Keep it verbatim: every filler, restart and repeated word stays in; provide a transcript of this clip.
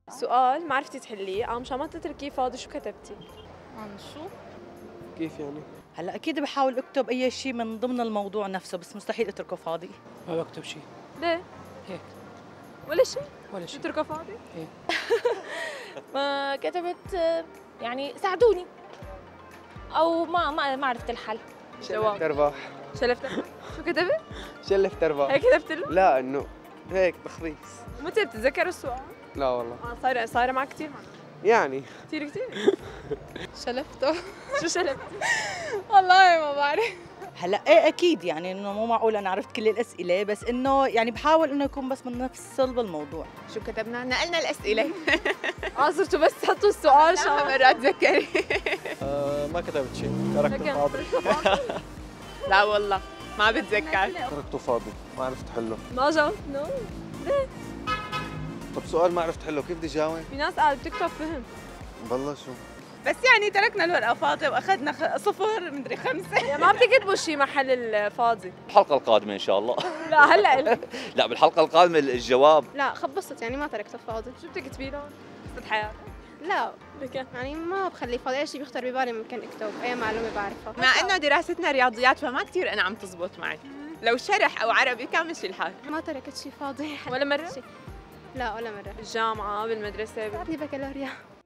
سؤال ما عرفتي تحليه، قام مشان ما تتركيه فاضي شو كتبتي؟ عن شو؟ كيف يعني؟ هلا اكيد بحاول اكتب اي شيء من ضمن الموضوع نفسه، بس مستحيل اتركه فاضي. ما بكتب شيء. ليه؟ هيك ولا شيء؟ ولا شيء. تتركه فاضي؟ ايه. ما كتبت يعني ساعدوني او ما ما ما عرفت الحل. جواب ترباح. شلفت شو كتبت؟ شلف ترباح. هيك كتبت له؟ لا انه هيك تخبيص. متى بتتذكر السؤال؟ لا والله. اه صايره صايره معك كثير معك يعني كثير كثير شلفته. شو شلفت؟ والله ما بعرف. هلا ايه اكيد يعني انه مو معقول انا عرفت كل الاسئله، بس انه يعني بحاول انه يكون بس من نفس صلب الموضوع. شو كتبنا؟ نقلنا الأسئلة. اه صرتوا بس تحطوا السؤال لا شان مرات تذكري. آه ما كتبت شيء، تركته فاضي. لا والله ما بتذكر. تركته فاضي، ما عرفت حله. ما جاوبت نو. طب سؤال ما عرفت حله، كيف بدي جاوب؟ في ناس قاعده بتكتب فهم. والله شو؟ بس يعني تركنا الورقة فاضية وأخذنا خ- صفر مدري خمسة. يعني ما بتكتبوا شيء محل الفاضي. الحلقة القادمة إن شاء الله. لا هلا قلت. لا بالحلقة القادمة الجواب. لا خبصت يعني ما تركته فاضي. شو بتكتبي لهم؟ قصة حياتك؟ لا لك يعني ما بخليه فاضي، اي شيء بيخطر ببالي ممكن اكتب، اي معلومه بعرفها. مع إنه دراستنا رياضيات فما كتير أنا عم تزبط معي. لو شرح أو عربي كان مشي الحال. ما تركت شيء فاضي. ولا مرة؟ لا ولا مره. بالجامعة بالمدرسة بعدني بكالوريا.